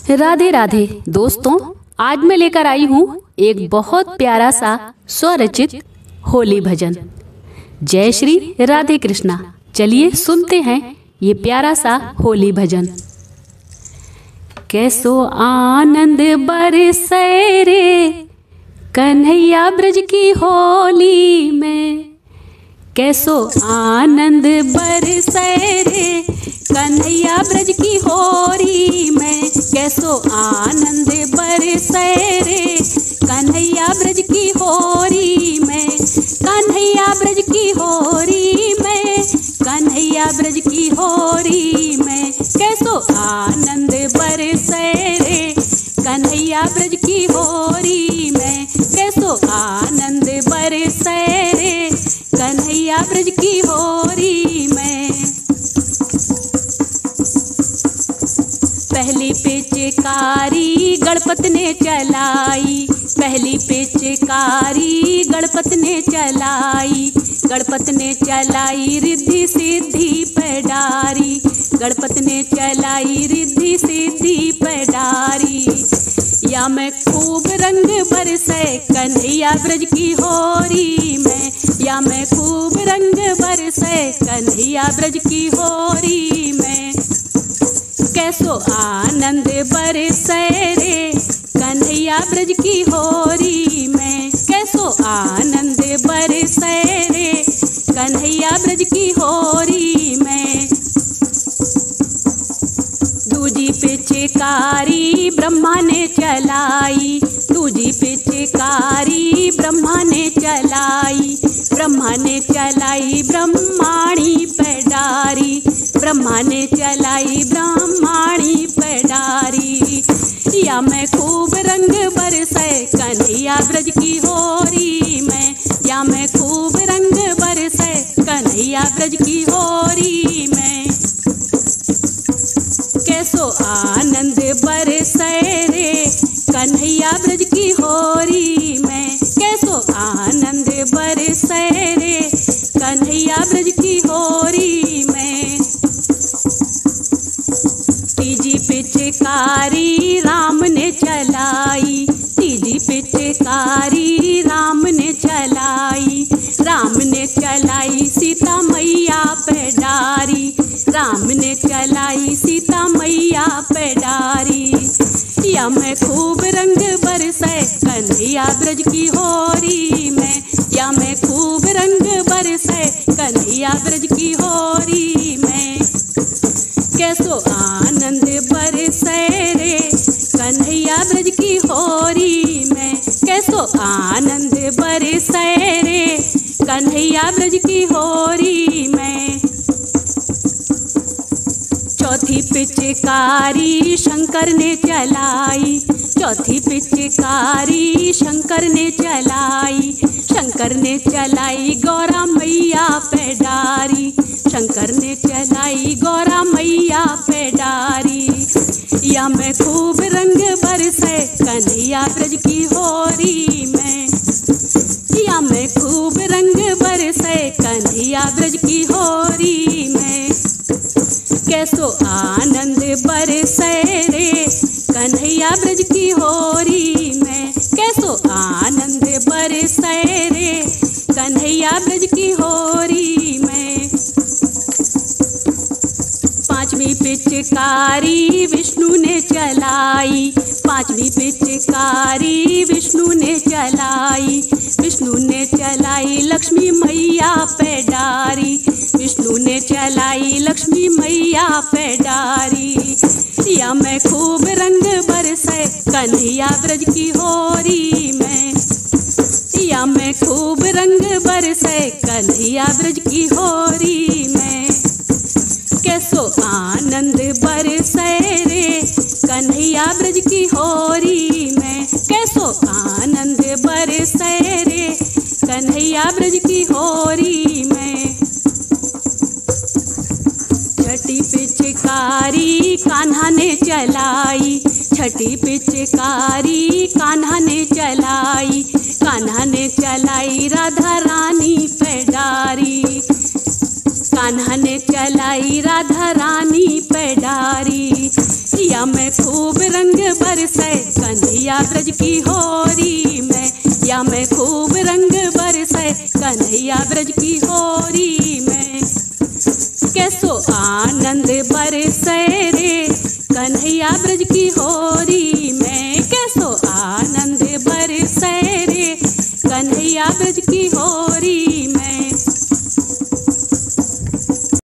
राधे राधे दोस्तों, आज मैं लेकर आई हूँ एक बहुत प्यारा सा स्वरचित होली भजन। जय श्री राधे कृष्णा। चलिए सुनते हैं ये प्यारा सा होली भजन। कैसो आनंद बरसे रे कन्हैया ब्रज की होली में, कैसो आनंद बरसे रे कन्हैया ब्रज की होली में, कैसो आनंद बरसे रे कन्हैया ब्रज की होली में, कन्हैया ब्रज की होली में, कन्हैया ब्रज की होली में, कैसो आनंद बरसे रे कन्हैया ब्रज की होली में, कैसो आनंद बरसे रे कन्हैया ब्रज की होली में। पहली पिचकारी गणपत ने चलाई, पहली पिचकारी गणपत ने चलाई, गणपत ने चलाई रिद्धि सिद्धि पे डारी, गणपत ने चलाई रिद्धि सिद्धि पे डारी। या मैं खूब रंग बरसे कन्हैया ब्रज की होली में, या मैं खूब रंग बरसे कन्हैया ब्रज की होली में, कैसो आनंद बरसे रे कन्हैया ब्रज की होली में, कैसो आनंद बरसे रे कन्हैया ब्रज की होली में। दूजी पिचकारी ब्रह्मा ने चलाई, दूजी पिचकारी ब्रह्मा ने चलाई, ब्रह्मा ने चलाई ब्रह्माणी पे डारी, ब्रह्मा ने चलाई ब्रह्माणी पे डारी। या मैं खूब रंग बरसे कन्हैया ब्रज की होली में, या मैं खूब रंग बरसे कन्हैया ब्रज की होली में, कैसो आनंद बरसे रे कन्हैया ब्रज की होली में, कैसो आनंद बरसे रे कन्हैया ब्रज की होली में। तीजी पिचकारी राम ने चलाई, तीजी पिचकारी राम ने चलाई, राम ने चलाई सीता मैया पे डारी, राम ने चलाई सीता मैया पे डारी। या मैं खूब रंग बरसे कन्हैया ब्रज की होली में, या मैं खूब रंग बरसे कन्हैया ब्रज की होली में, कैसो आनंद बरसे रे कन्हैया ब्रज की होली में, कैसो आनंद बरसे रे कन्हैया ब्रज की होली में। चौथी पिचकारी शंकर ने चलाई, चौथी पिचकारी शंकर ने चलाई, शंकर ने चलाई गौरा मैया पे डारी, शंकर ने चलाई गौरा मैया पे डारी। या मैं खूब रंग बरसे कन्हैया ब्रज की होली में, या मैं खूब रंग बरसे कन्हैया ब्रज की होली में, कैसो आनंद बरसे रे कन्हैया ब्रज की होली में, कैसो आनंद बरसे रे कन्हैया ब्रज की होली में। पांचवी पिचकारी विष्णु ने चलाई, पांचवी पिचकारी विष्णु ने चलाई, विष्णु ने चलाई लक्ष्मी मैया पे डारी, विष्णु ने चलाई लक्ष्मी मैया पे डारी। या मैं खूब रंग बरसे कन्हैया ब्रज की होली में, या मैं खूब रंग बरसे कन्हैया ब्रज की होली में, कैसो आनंद बरसे रे कन्हैया ब्रज की होली में, कैसो आनंद बरसे रे कन्हैया ब्रज की होली में। छठी पिचकारी कान्हा ने चलाई, छठी पिचकारी कान्हा ने चलाई, कान्हा ने चलाई राधा रानी पे डारी, कान्हा ने चलाई राधा रानी पे डारी। या मैं खूब रंग बरसे कन्हैया ब्रज की होरी में, या मैं खूब रंग बरसे कन्हैया ब्रज की होरी में। कैसो आनंद बरसे रे कन्हैया ब्रज की होरी में, कैसो आनंद बरसे रे कन्हैया ब्रज की होरी